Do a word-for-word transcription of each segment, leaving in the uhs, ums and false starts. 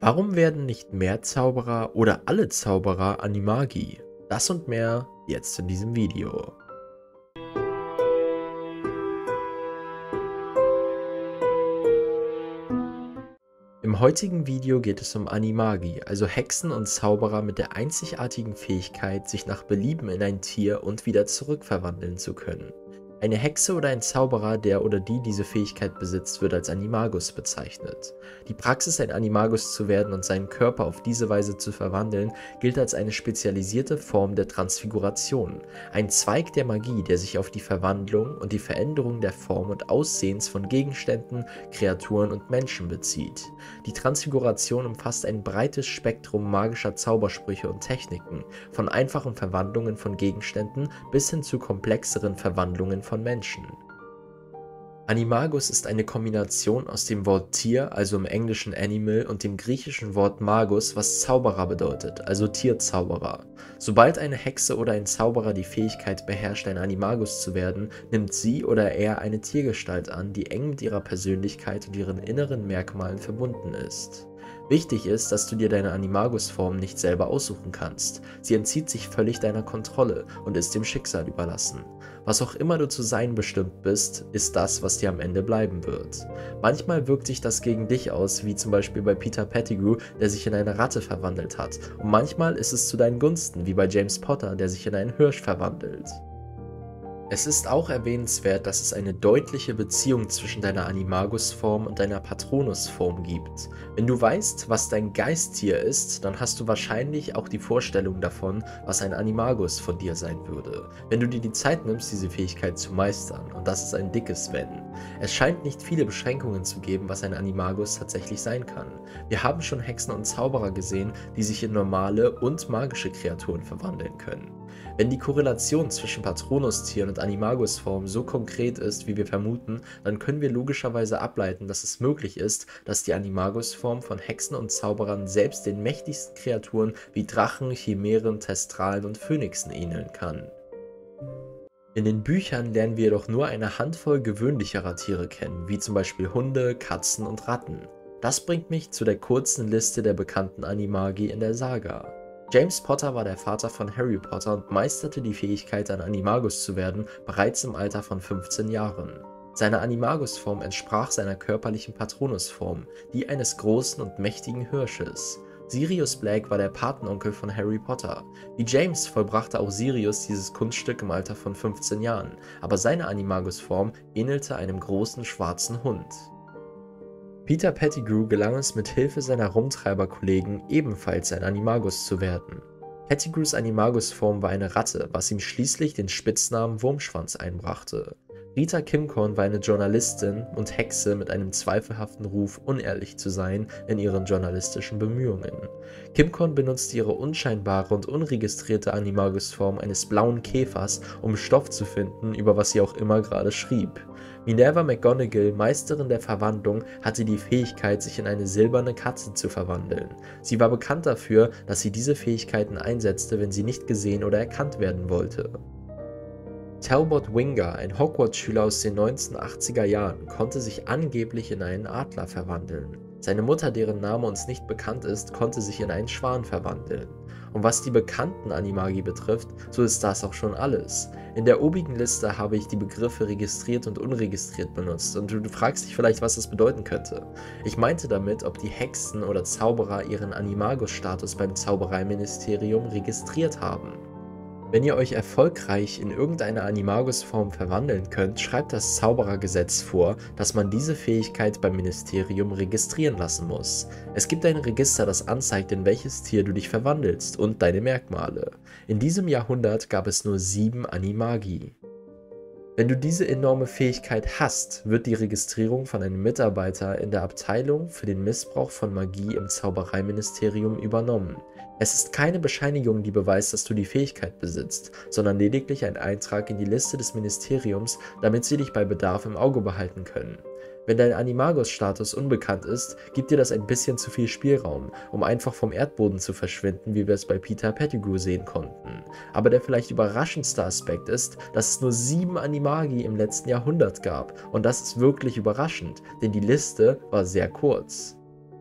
Warum werden nicht mehr Zauberer oder alle Zauberer Animagi? Das und mehr jetzt in diesem Video. Im heutigen Video geht es um Animagi, also Hexen und Zauberer mit der einzigartigen Fähigkeit, sich nach Belieben in ein Tier und wieder zurückverwandeln zu können. Eine Hexe oder ein Zauberer, der oder die diese Fähigkeit besitzt, wird als Animagus bezeichnet. Die Praxis, ein Animagus zu werden und seinen Körper auf diese Weise zu verwandeln, gilt als eine spezialisierte Form der Transfiguration, ein Zweig der Magie, der sich auf die Verwandlung und die Veränderung der Form und Aussehens von Gegenständen, Kreaturen und Menschen bezieht. Die Transfiguration umfasst ein breites Spektrum magischer Zaubersprüche und Techniken, von einfachen Verwandlungen von Gegenständen bis hin zu komplexeren Verwandlungen von Menschen. Animagus ist eine Kombination aus dem Wort Tier, also im Englischen Animal, und dem griechischen Wort Magus, was Zauberer bedeutet, also Tierzauberer. Sobald eine Hexe oder ein Zauberer die Fähigkeit beherrscht, ein Animagus zu werden, nimmt sie oder er eine Tiergestalt an, die eng mit ihrer Persönlichkeit und ihren inneren Merkmalen verbunden ist. Wichtig ist, dass du dir deine Animagus-Form nicht selber aussuchen kannst. Sie entzieht sich völlig deiner Kontrolle und ist dem Schicksal überlassen. Was auch immer du zu sein bestimmt bist, ist das, was dir am Ende bleiben wird. Manchmal wirkt sich das gegen dich aus, wie zum Beispiel bei Peter Pettigrew, der sich in eine Ratte verwandelt hat. Und manchmal ist es zu deinen Gunsten, wie bei James Potter, der sich in einen Hirsch verwandelt. Es ist auch erwähnenswert, dass es eine deutliche Beziehung zwischen deiner Animagus-Form und deiner Patronus-Form gibt. Wenn du weißt, was dein Geisttier ist, dann hast du wahrscheinlich auch die Vorstellung davon, was ein Animagus von dir sein würde. Wenn du dir die Zeit nimmst, diese Fähigkeit zu meistern, und das ist ein dickes Wenn. Es scheint nicht viele Beschränkungen zu geben, was ein Animagus tatsächlich sein kann. Wir haben schon Hexen und Zauberer gesehen, die sich in normale und magische Kreaturen verwandeln können. Wenn die Korrelation zwischen Patronustieren und Animagus-Form so konkret ist, wie wir vermuten, dann können wir logischerweise ableiten, dass es möglich ist, dass die Animagus-Form von Hexen und Zauberern selbst den mächtigsten Kreaturen wie Drachen, Chimären, Thestralen und Phönixen ähneln kann. In den Büchern lernen wir jedoch nur eine Handvoll gewöhnlicherer Tiere kennen, wie zum Beispiel Hunde, Katzen und Ratten. Das bringt mich zu der kurzen Liste der bekannten Animagi in der Saga. James Potter war der Vater von Harry Potter und meisterte die Fähigkeit, ein Animagus zu werden, bereits im Alter von fünfzehn Jahren. Seine Animagus-Form entsprach seiner körperlichen Patronusform, die eines großen und mächtigen Hirsches. Sirius Black war der Patenonkel von Harry Potter. Wie James vollbrachte auch Sirius dieses Kunststück im Alter von fünfzehn Jahren, aber seine Animagus-Form ähnelte einem großen schwarzen Hund. Peter Pettigrew gelang es mit Hilfe seiner Rumtreiber-Kollegen ebenfalls ein Animagus zu werden. Pettigrews Animagus-Form war eine Ratte, was ihm schließlich den Spitznamen Wurmschwanz einbrachte. Rita Kimcorn war eine Journalistin und Hexe mit einem zweifelhaften Ruf, unehrlich zu sein in ihren journalistischen Bemühungen. Kimcorn benutzte ihre unscheinbare und unregistrierte Animagus-Form eines blauen Käfers, um Stoff zu finden, über was sie auch immer gerade schrieb. Minerva McGonagall, Meisterin der Verwandlung, hatte die Fähigkeit, sich in eine silberne Katze zu verwandeln. Sie war bekannt dafür, dass sie diese Fähigkeiten einsetzte, wenn sie nicht gesehen oder erkannt werden wollte. Talbot Winger, ein Hogwarts-Schüler aus den neunzehnhundertachtziger Jahren, konnte sich angeblich in einen Adler verwandeln. Seine Mutter, deren Name uns nicht bekannt ist, konnte sich in einen Schwan verwandeln. Und was die bekannten Animagi betrifft, so ist das auch schon alles. In der obigen Liste habe ich die Begriffe registriert und unregistriert benutzt und du, du fragst dich vielleicht, was das bedeuten könnte. Ich meinte damit, ob die Hexen oder Zauberer ihren Animagus-Status beim Zaubereiministerium registriert haben. Wenn ihr euch erfolgreich in irgendeine Animagus-Form verwandeln könnt, schreibt das Zauberergesetz vor, dass man diese Fähigkeit beim Ministerium registrieren lassen muss. Es gibt ein Register, das anzeigt, in welches Tier du dich verwandelst und deine Merkmale. In diesem Jahrhundert gab es nur sieben Animagi. Wenn du diese enorme Fähigkeit hast, wird die Registrierung von einem Mitarbeiter in der Abteilung für den Missbrauch von Magie im Zaubereiministerium übernommen. Es ist keine Bescheinigung, die beweist, dass du die Fähigkeit besitzt, sondern lediglich ein Eintrag in die Liste des Ministeriums, damit sie dich bei Bedarf im Auge behalten können. Wenn dein Animagus-Status unbekannt ist, gibt dir das ein bisschen zu viel Spielraum, um einfach vom Erdboden zu verschwinden, wie wir es bei Peter Pettigrew sehen konnten. Aber der vielleicht überraschendste Aspekt ist, dass es nur sieben Animagi im letzten Jahrhundert gab. Und das ist wirklich überraschend, denn die Liste war sehr kurz.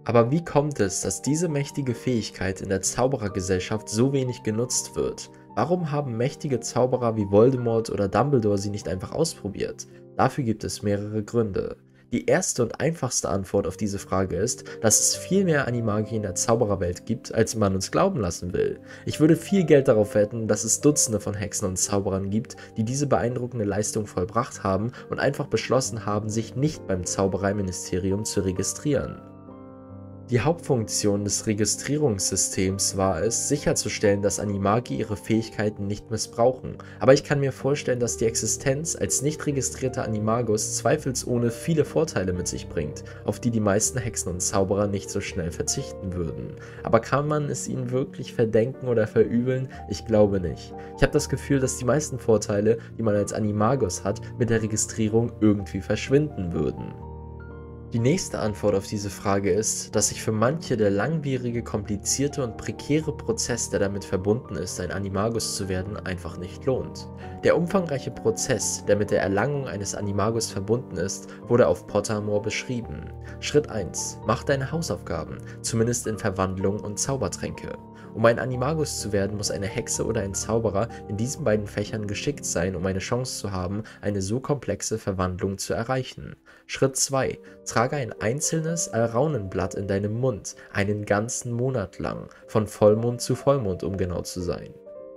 Aber wie kommt es, dass diese mächtige Fähigkeit in der Zauberergesellschaft so wenig genutzt wird? Warum haben mächtige Zauberer wie Voldemort oder Dumbledore sie nicht einfach ausprobiert? Dafür gibt es mehrere Gründe. Die erste und einfachste Antwort auf diese Frage ist, dass es viel mehr Animagie in der Zaubererwelt gibt, als man uns glauben lassen will. Ich würde viel Geld darauf wetten, dass es Dutzende von Hexen und Zauberern gibt, die diese beeindruckende Leistung vollbracht haben und einfach beschlossen haben, sich nicht beim Zaubereiministerium zu registrieren. Die Hauptfunktion des Registrierungssystems war es, sicherzustellen, dass Animagi ihre Fähigkeiten nicht missbrauchen, aber ich kann mir vorstellen, dass die Existenz als nicht registrierter Animagus zweifelsohne viele Vorteile mit sich bringt, auf die die meisten Hexen und Zauberer nicht so schnell verzichten würden. Aber kann man es ihnen wirklich verdenken oder verübeln? Ich glaube nicht. Ich habe das Gefühl, dass die meisten Vorteile, die man als Animagus hat, mit der Registrierung irgendwie verschwinden würden. Die nächste Antwort auf diese Frage ist, dass sich für manche der langwierige, komplizierte und prekäre Prozess, der damit verbunden ist, ein Animagus zu werden, einfach nicht lohnt. Der umfangreiche Prozess, der mit der Erlangung eines Animagus verbunden ist, wurde auf Pottermore beschrieben. Schritt eins. Mach deine Hausaufgaben, zumindest in Verwandlung und Zaubertränke. Um ein Animagus zu werden, muss eine Hexe oder ein Zauberer in diesen beiden Fächern geschickt sein, um eine Chance zu haben, eine so komplexe Verwandlung zu erreichen. Schritt zwei. Trage ein einzelnes Alraunenblatt in deinem Mund, einen ganzen Monat lang, von Vollmond zu Vollmond, um genau zu sein.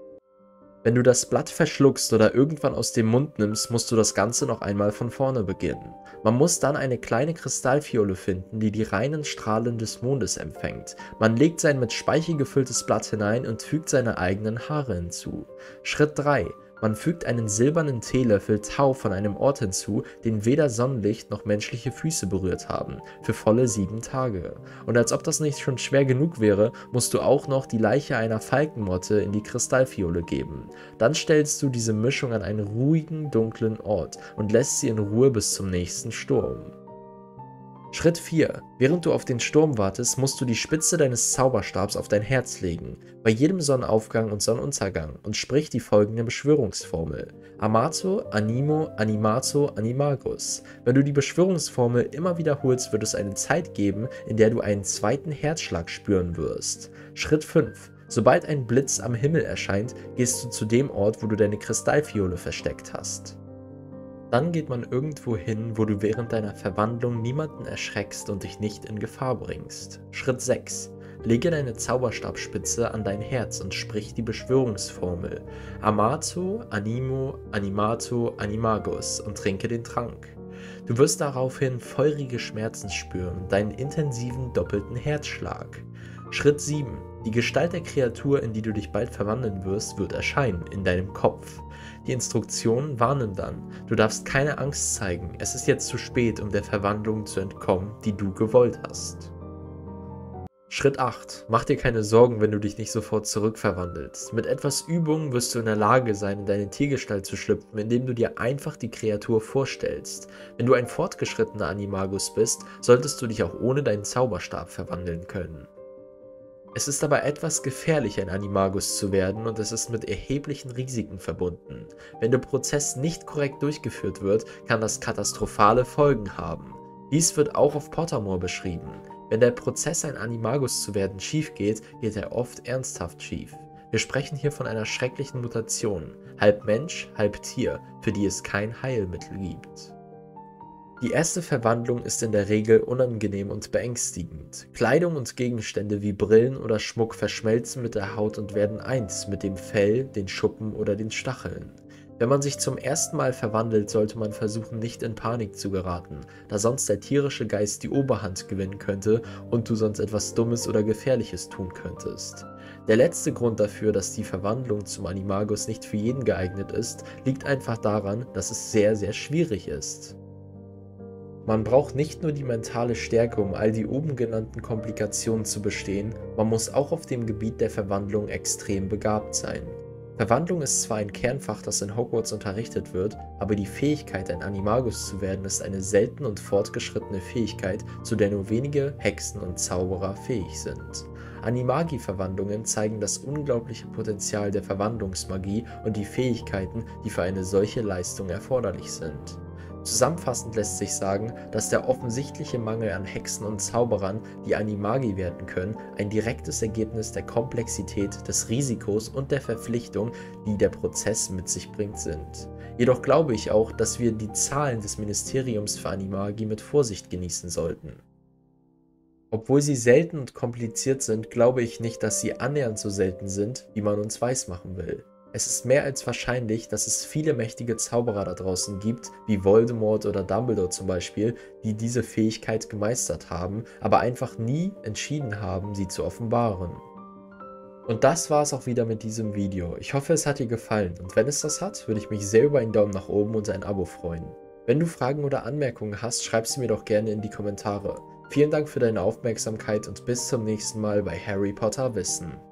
Wenn du das Blatt verschluckst oder irgendwann aus dem Mund nimmst, musst du das Ganze noch einmal von vorne beginnen. Man muss dann eine kleine Kristallfiole finden, die die reinen Strahlen des Mondes empfängt. Man legt sein mit Speichel gefülltes Blatt hinein und fügt seine eigenen Haare hinzu. Schritt drei. Man fügt einen silbernen Teelöffel Tau von einem Ort hinzu, den weder Sonnenlicht noch menschliche Füße berührt haben, für volle sieben Tage. Und als ob das nicht schon schwer genug wäre, musst du auch noch die Leiche einer Falkenmotte in die Kristallfiole geben. Dann stellst du diese Mischung an einen ruhigen, dunklen Ort und lässt sie in Ruhe bis zum nächsten Sturm. Schritt vier. Während du auf den Sturm wartest, musst du die Spitze deines Zauberstabs auf dein Herz legen, bei jedem Sonnenaufgang und Sonnenuntergang, und sprich die folgende Beschwörungsformel: Amato, Animo, Animato, Animagus. Wenn du die Beschwörungsformel immer wiederholst, wird es eine Zeit geben, in der du einen zweiten Herzschlag spüren wirst. Schritt fünf. Sobald ein Blitz am Himmel erscheint, gehst du zu dem Ort, wo du deine Kristallfiole versteckt hast. Dann geht man irgendwo hin, wo du während deiner Verwandlung niemanden erschreckst und dich nicht in Gefahr bringst. Schritt sechs. Lege deine Zauberstabspitze an dein Herz und sprich die Beschwörungsformel Amato, Animo, Animato, Animagus und trinke den Trank. Du wirst daraufhin feurige Schmerzen spüren, deinen intensiven doppelten Herzschlag. Schritt sieben. Die Gestalt der Kreatur, in die du dich bald verwandeln wirst, wird erscheinen, in deinem Kopf. Die Instruktionen warnen dann: Du darfst keine Angst zeigen, es ist jetzt zu spät, um der Verwandlung zu entkommen, die du gewollt hast. Schritt acht. Mach dir keine Sorgen, wenn du dich nicht sofort zurückverwandelst. Mit etwas Übung wirst du in der Lage sein, in deine Tiergestalt zu schlüpfen, indem du dir einfach die Kreatur vorstellst. Wenn du ein fortgeschrittener Animagus bist, solltest du dich auch ohne deinen Zauberstab verwandeln können. Es ist aber etwas gefährlich, ein Animagus zu werden, und es ist mit erheblichen Risiken verbunden. Wenn der Prozess nicht korrekt durchgeführt wird, kann das katastrophale Folgen haben. Dies wird auch auf Pottermore beschrieben. Wenn der Prozess, ein Animagus zu werden, schief geht, geht er oft ernsthaft schief. Wir sprechen hier von einer schrecklichen Mutation, halb Mensch, halb Tier, für die es kein Heilmittel gibt. Die erste Verwandlung ist in der Regel unangenehm und beängstigend. Kleidung und Gegenstände wie Brillen oder Schmuck verschmelzen mit der Haut und werden eins mit dem Fell, den Schuppen oder den Stacheln. Wenn man sich zum ersten Mal verwandelt, sollte man versuchen, nicht in Panik zu geraten, da sonst der tierische Geist die Oberhand gewinnen könnte und du sonst etwas Dummes oder Gefährliches tun könntest. Der letzte Grund dafür, dass die Verwandlung zum Animagus nicht für jeden geeignet ist, liegt einfach daran, dass es sehr, sehr schwierig ist. Man braucht nicht nur die mentale Stärke, um all die oben genannten Komplikationen zu bestehen, man muss auch auf dem Gebiet der Verwandlung extrem begabt sein. Verwandlung ist zwar ein Kernfach, das in Hogwarts unterrichtet wird, aber die Fähigkeit, ein Animagus zu werden, ist eine seltene und fortgeschrittene Fähigkeit, zu der nur wenige Hexen und Zauberer fähig sind. Animagi-Verwandlungen zeigen das unglaubliche Potenzial der Verwandlungsmagie und die Fähigkeiten, die für eine solche Leistung erforderlich sind. Zusammenfassend lässt sich sagen, dass der offensichtliche Mangel an Hexen und Zauberern, die Animagi werden können, ein direktes Ergebnis der Komplexität, des Risikos und der Verpflichtung, die der Prozess mit sich bringt, sind. Jedoch glaube ich auch, dass wir die Zahlen des Ministeriums für Animagi mit Vorsicht genießen sollten. Obwohl sie selten und kompliziert sind, glaube ich nicht, dass sie annähernd so selten sind, wie man uns weismachen will. Es ist mehr als wahrscheinlich, dass es viele mächtige Zauberer da draußen gibt, wie Voldemort oder Dumbledore zum Beispiel, die diese Fähigkeit gemeistert haben, aber einfach nie entschieden haben, sie zu offenbaren. Und das war es auch wieder mit diesem Video. Ich hoffe, es hat dir gefallen und wenn es das hat, würde ich mich sehr über einen Daumen nach oben und ein Abo freuen. Wenn du Fragen oder Anmerkungen hast, schreib sie mir doch gerne in die Kommentare. Vielen Dank für deine Aufmerksamkeit und bis zum nächsten Mal bei Harry Potter Wissen.